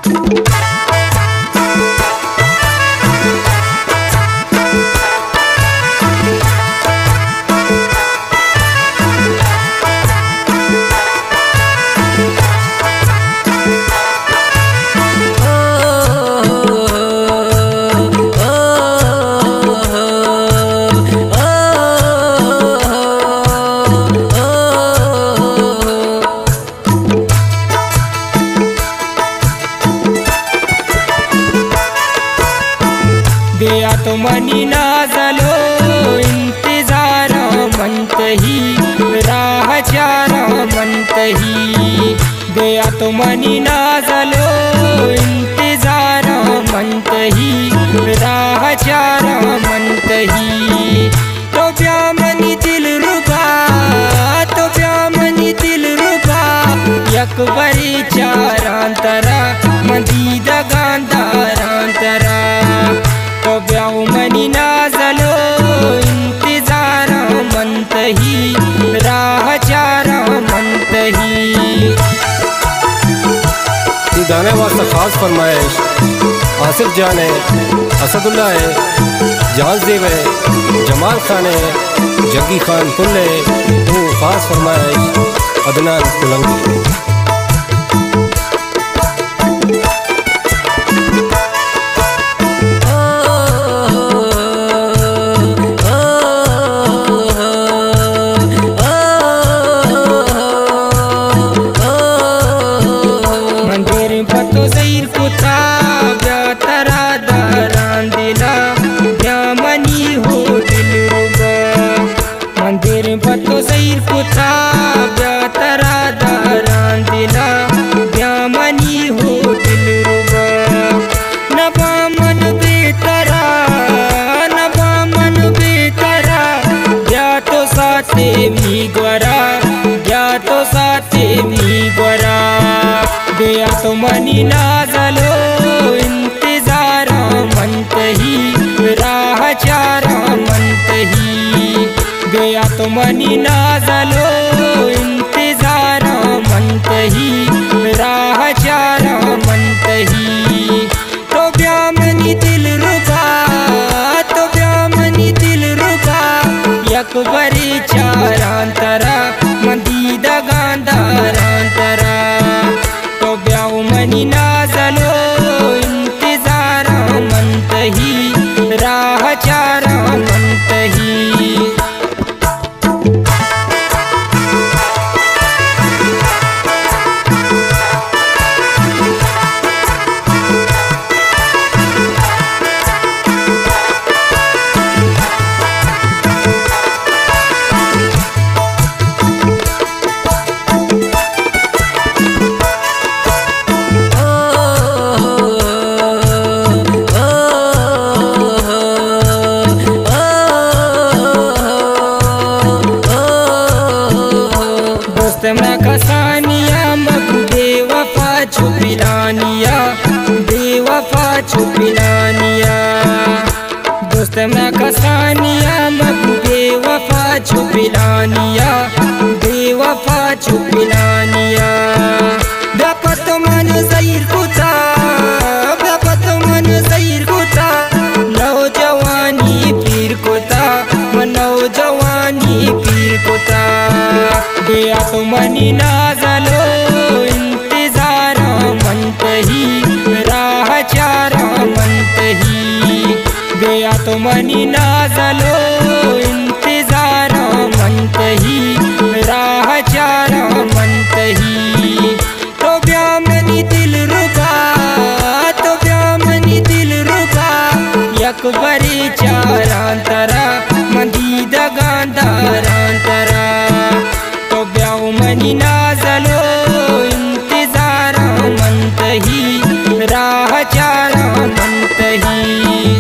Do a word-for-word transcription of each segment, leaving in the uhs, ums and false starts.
गया तो मनी नाजलो इंतजार मंत ही राह चार मंत ही। गया तो मनी नाजलो इंतजार मंत ही राह चार मंत ही। तो ब्या मनी दिल रुबा तो ब्या मनी दिल रुबा यक बरी चारांतरा मदीद गांधारांतरा। तो ब्याऊ मनी नाजलो इंतजार मंत ही राह चार मंत ही। गाने वास्ता खास फरमाइश आसिफ जान है, असदुल्ला है, जहाज़ेब है, जमाल खान है, जग्गी खान पुल है। वो खास फरमाइश अदनान कुलंगी। पतो सैर कुता ब्या तरा दारान दिला ब्या मनी हो दिल रुबा। नबा मन बेतरा नबा मन बेतरा ब्या तो साथे मी ग्वरा ब्या तो साथे मी ग्वरा। गया तो मनी नाजलो इंतजार मंत ही राह चार मंत ही। गया तो मनी नाजलो इंतजार मंत ही राह चार मंत ही। तो ब्या मनी दिल रुबा तो ब्या मनी दिल रुबा यक बरी चारांतरा मदीद गांधारांतरा। तो ब्याऊ मनी नाजलो इंतजार मंत ही राह चार मंत ही। दोस्त मैं खसानिया मगु बेवफा छुपिलानिया बेवफा छुपिलानिया। दोस्त मैं खसानिया मगु बेवफा छुपिलानिया बेवफा छुपिलानिया। बेपत मन सैर कुता बेपत मन सैर कुता नौजवानी पीर कुता नौजवानी पीर कुता। गया तो मनी नाजलो इंतजार मंत ही राह चार मंत ही। गया तो मनी नाजलो इंतजार मंत ही राह चार मंत ही। तो ब्या मनी दिल रुबा तो ब्या मनी दिल रुबा यक बरी चारांतरा मदीद गांधारांतरा। तो ब्याऊ मनी नाजलो इंतजार मंत ही राह चार मंत ही।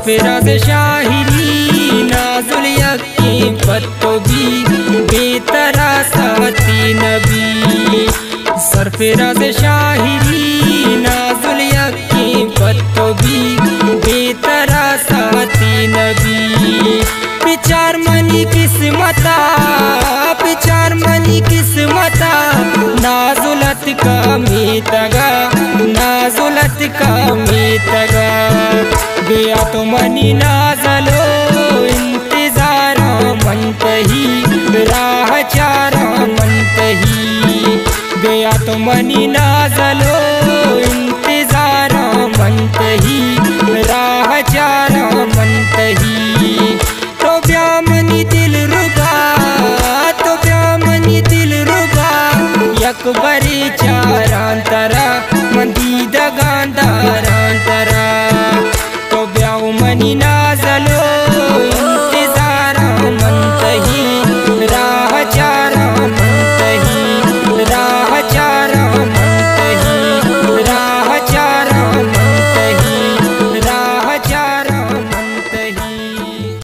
सरफराज शाहिरी नाजुल यकीन पत्तो भी बेतरा साथी नबी। सरफराज शाहिरी नाजुल यकीन पत्तो भी बेतरा साथी नबी। पिचार मनी किस्मता पिचार मनी किस्मता नाजुलत का मीतगा नाजुलत का मीतगा। गया तो मनी नाजलो इंतजारा मनतही राह चारा मनतही। गया तो मनी नाजलो इंतजारा मनतही राह चारा मनतही। तो ब्यामनी दिल रुबा तो ब्यामनी दिल रुबा यकबरी चारांतरा मंदी दगांदारांतरा।